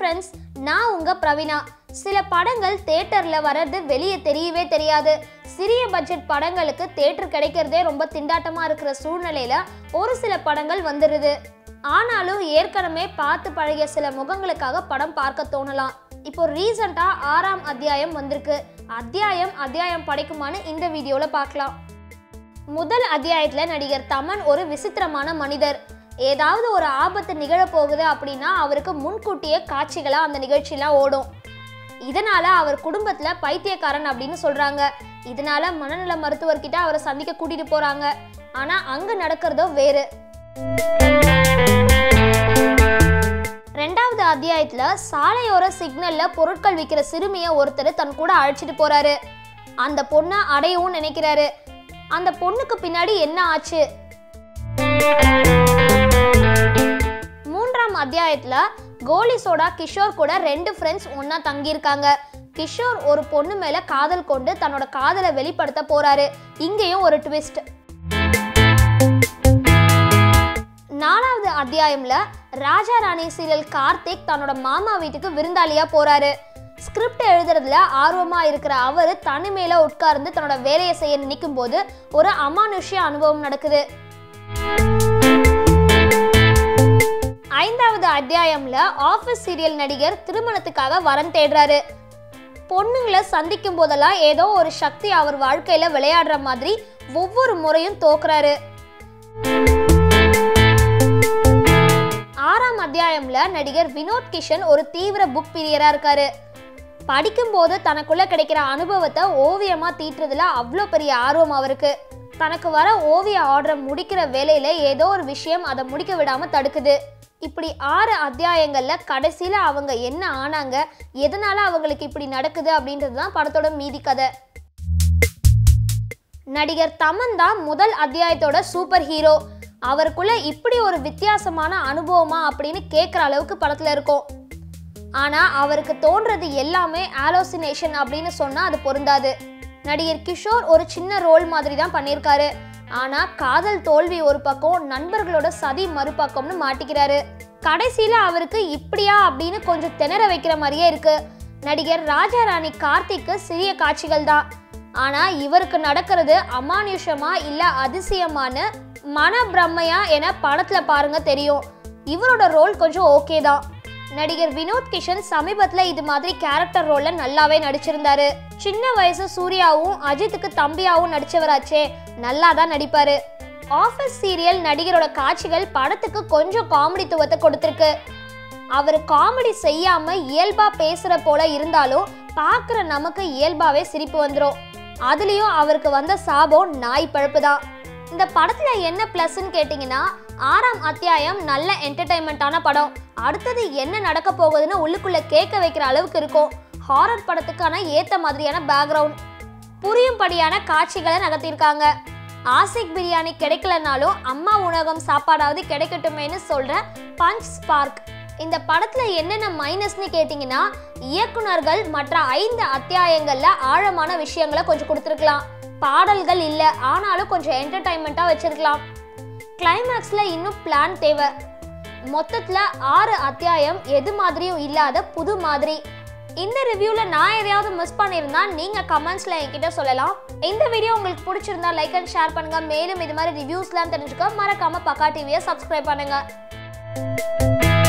Friends, நான் உங்க பிரவீனா. சில படங்கள் தியேட்டர்ல வரது வெளியே தெரியவே தெரியாது. சிறிய பட்ஜெட் படங்களுக்கு தியேட்டர் கிடைக்கிறதே ரொம்ப திண்டாட்டமா இருக்கிற சூழ்நிலையில ஒரு சில படங்கள் வந்துடுது. ஆனாலும் ஏற்கனவே பார்த்து பழகிய சில முகங்களுக்காக படம் பார்க்க தோணலாம். இப்போ ரீசெண்டா 6ஆம் அத்தியாயம் வந்திருக்கு. அத்தியாயம் படைக்குமான்னு இந்த வீடியோல பார்க்கலாம். முதல் அத்தியாயத்துல நடிகர் தமன் ஒரு விசித்திரமான மனிதர். ஏதாவது ஒரு ஆபத்து நிகழப்போகுது அப்படின்னா அவருக்கு முன்கூட்டியே காட்சிகளா அந்த நிகழ்ச்சியெல்லாம் ஓடும். இதனால அவர் குடும்பத்துல பைத்தியக்காரன் அப்படின்னு சொல்றாங்க. இதனால மனநல மருத்துவர்கிட்ட அவரை சந்திக்க கூட்டிட்டு போறாங்க. ஆனா அங்க நடக்கிறதோ வேறு. ரெண்டாவது அத்தியாயத்துல சாலையோர சிக்னல்ல பொருட்கள் விற்கிற சிறுமியை ஒருத்தர் தன் கூட அழைச்சிட்டு போறாரு. அந்த பொண்ணை அடையவும் நினைக்கிறாரு. அந்த பொண்ணுக்கு பின்னாடி என்ன ஆச்சு? மூன்றாம் அத்தியாயத்துல கோலி சோடா கிஷோர் கூட 2 ஃப்ரெண்ட்ஸ் ஒன்னா தங்கியிருக்காங்க. கிஷோர் ஒரு பொண்ணு மேல காதல் கொண்டு தன்னோட காதலை வெளிப்படுத்த போறாரு. இங்கேயும் ஒரு ட்விஸ்ட். 4வது அத்தியாயம்ல ராஜா ராணி சீரியல் கார்த்திக் தன்னோட மாமா வீட்டுக்கு விருந்தாளியா போறாரு. ஸ்கிரிப்ட் எழுதுறதுல ஆர்வமா இருக்கிற அவரு தனிமையில உட்கார்ந்து தன்னோட வேலையை செய்ய நினைக்கும் போது ஒரு அமானுஷ்ய அனுபவம் நடக்குது. 5வது அத்தியாயம்ல ஆஃபீஸ் சீரியல் நடிகர் திருமணத்துக்காக வரன் தேடுறாரு. பொண்ணுங்களை சந்திக்கும் போதெல்லாம் ஏதோ ஒரு சக்தி அவர் வாழ்க்கையில விளையாடுற மாதிரி ஒவ்வொரு முறையும் தோக்குறாரு. 6ஆம் அத்தியாயம்ல நடிகர் VinothKishan ஒரு தீவிர புக் பிரியரா இருக்காரு. படிக்கும் போது தனக்குள்ள கிடைக்கிற அனுபவத்தை ஓவியமா தீட்டுறதுல அவ்வளோ பெரிய ஆர்வம் அவருக்கு. தனக்கு வர ஓவிய ஆர்டரை முடிக்கிற வேலையில ஏதோ ஒரு விஷயம் அதை முடிக்க விடாம தடுக்குது. இப்படி 6 அத்தியாயங்கள்ல கடைசியில அவங்க என்ன ஆனாங்க, எதனால அவங்களுக்கு இப்படி நடக்குது அப்படின்றது தான் படத்தோட மீதி கதை. நடிகர் தமன் தான் முதல் அத்தியாயத்தோட சூப்பர் ஹீரோ. அவருக்குள்ள இப்படி ஒரு வித்தியாசமான அனுபவமா அப்படின்னு கேட்குற அளவுக்கு படத்துல இருக்கும். ஆனா அவருக்கு தோன்றது எல்லாமே ஆலோசினேஷன் அப்படின்னு சொன்னா அது பொருந்தாது. நடிகர் கிஷோர் ஒரு சின்ன ரோல் மாதிரி தான் பண்ணியிருக்காரு. ஆனா காதல் தோல்வி ஒரு பக்கம், நண்பர்களோட சதி மறுபக்கம்னு மாட்டிக்கிறாரு. கடைசியில அவருக்கு இப்படியா அப்படின்னு கொஞ்சம் திணற வைக்கிற மாதிரியே இருக்கு. நடிகர் ராஜா ராணி கார்த்திக்கு சிறிய காட்சிகள் தான். ஆனா இவருக்கு நடக்கிறது அமானுஷமா இல்ல அதிசயமான மன பிரம்மையா என படத்துல பாருங்க தெரியும். இவரோட ரோல் கொஞ்சம் ஓகே தான். நடிகர் VinothKishan சமீபத்துல இது மாதிரி கேரக்டர் ரோல்ல நல்லாவே நடிச்சிருந்தாரு. சின்ன வயசு சூர்யாவும் அஜித்துக்கு தம்பியாவும் நடிச்சவராச்சே, நல்லா தான் நடிப்பாரு. ஆஃபீஸ் சீரியல் நடிகரோட காட்சிகள் படத்துக்கு கொஞ்சம் காமெடித்துவத்தை கொடுத்திருக்கு. அவர் காமெடி செய்யாம இயல்பா பேசுற போல இருந்தாலும் பார்க்குற நமக்கு இயல்பாவே சிரிப்பு வந்துடும். அதுலயும் அவருக்கு வந்த சாபம் நாய் பழப்பு தான். இந்த படத்துல என்ன பிளஸ்ன்னு கேட்டீங்கன்னா, 6ஆம் அத்தியாயம் நல்ல என்டர்டைன்மெண்டான படம். அடுத்தது என்ன நடக்க போகுதுன்னு உள்ளுக்குள்ள கேட்க வைக்கிற அளவுக்கு இருக்கும். ஹாரர் படத்துக்கான ஏத்த மாதிரியான பேக்ரவுண்ட், புரியும்படியான காட்சிகளை நகர்த்திருக்காங்க. ஆசிக் பிரியாணி கிடைக்கலனாலும் அம்மா உணவகம் சாப்பாடாவது கிடைக்கட்டுமேனு சொல்ற பஞ்ச் ஸ்பார்க். இந்த படத்துல என்னென்ன மைனஸ்ன்னு கேட்டீங்கன்னா, இயக்குனர்கள் மற்ற 5 அத்தியாயங்கள்ல ஆழமான விஷயங்களை கொஞ்சம் கொடுத்துருக்கலாம். பாடல்கள் இல்ல, ஆனாலும் கொஞ்சம் என்டர்டைன்மெண்டா வச்சிருக்கலாம். கிளைமேக்ஸ்ல இன்னும் பிளான் தேவை. மொத்தத்துல 6 அத்தியாயம் எது மாதிரியும் இல்லாத புது மாதிரி. இந்த ரிவ்யூல நான் எதையாவது மிஸ் பண்ணியிருந்தா நீங்க கமெண்ட்ஸ்ல என்கிட்ட சொல்லலாம். இந்த வீடியோ உங்களுக்கு பிடிச்சிருந்தா லைக் அண்ட் ஷேர் பண்ணுங்க. மேலும் இது மாதிரி ரிவ்யூஸ்லாம் தெரிஞ்சுக்க மறக்காம பக்கா டிவியை சப்ஸ்கிரைப் பண்ணுங்க.